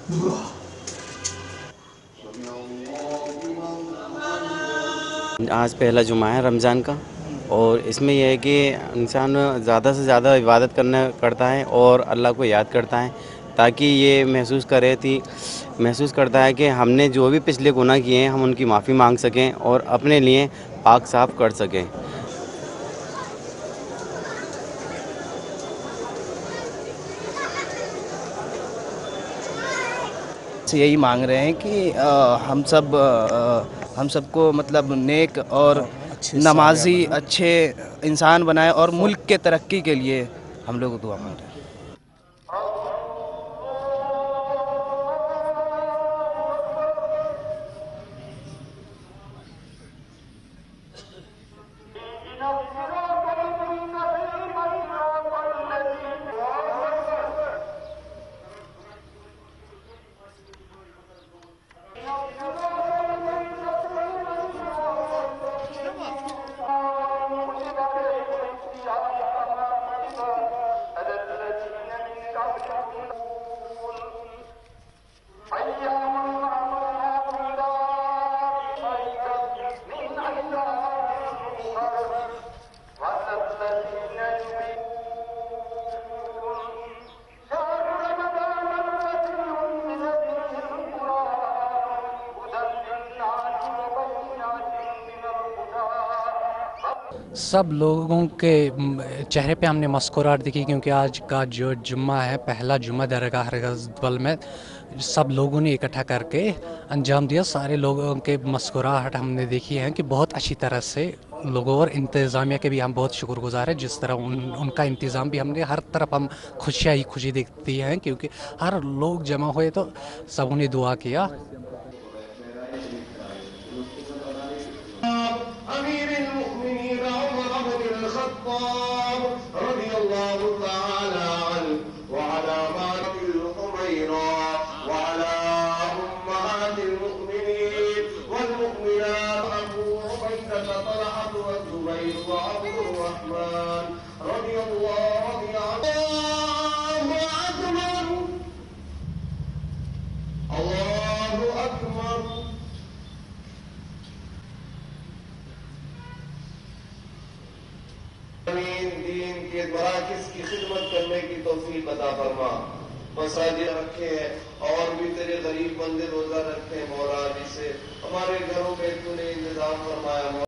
आज पहला जुमा है रमज़ान का। और इसमें यह है कि इंसान ज़्यादा से ज़्यादा इबादत करता है और अल्लाह को याद करता है, ताकि ये महसूस करता है कि हमने जो भी पिछले गुनाह किए हैं हम उनकी माफ़ी मांग सकें और अपने लिए पाक साफ़ कर सकें। से यही मांग रहे हैं कि हम सबको मतलब नेक और नमाजी अच्छे इंसान बनाए और मुल्क के तरक्की के लिए हम लोग दुआ मांग रहे हैं। सब लोगों के चेहरे पे हमने मुस्कुराहट दिखी, क्योंकि आज का जो जुम्मा है, पहला जुम्मा दरगाह गज़बल में सब लोगों ने इकट्ठा करके अंजाम दिया। सारे लोगों के मुस्कुराहट हमने देखी है कि बहुत अच्छी तरह से लोगों और इंतज़ामिया के भी हम बहुत शुक्रगुजार हैं। जिस तरह उनका इंतज़ाम भी हमने हर तरफ हम खुशियाँ ही खुशी दिखती हैं, क्योंकि हर लोग जमा हुए तो सबों ने दुआ किया। أمير المؤمنين عمر بن الخطاب رضي الله تعالى عنه وعلى مالك الحميرة وعلى أمهات المؤمنين والمؤمنات أبو عبيدة طلحة والزبير وعبد الرحمن رضي الله عنه. الله أكبر الله أكبر. दीन के मराकिज़ की खिदमत करने की तौफीक अता फरमा। मसाजिद रखे हैं और भी तेरे गरीब बंदे रोजा रखे हैं मौला, जिसे हमारे घरों में तूने इंतजाम फरमाया।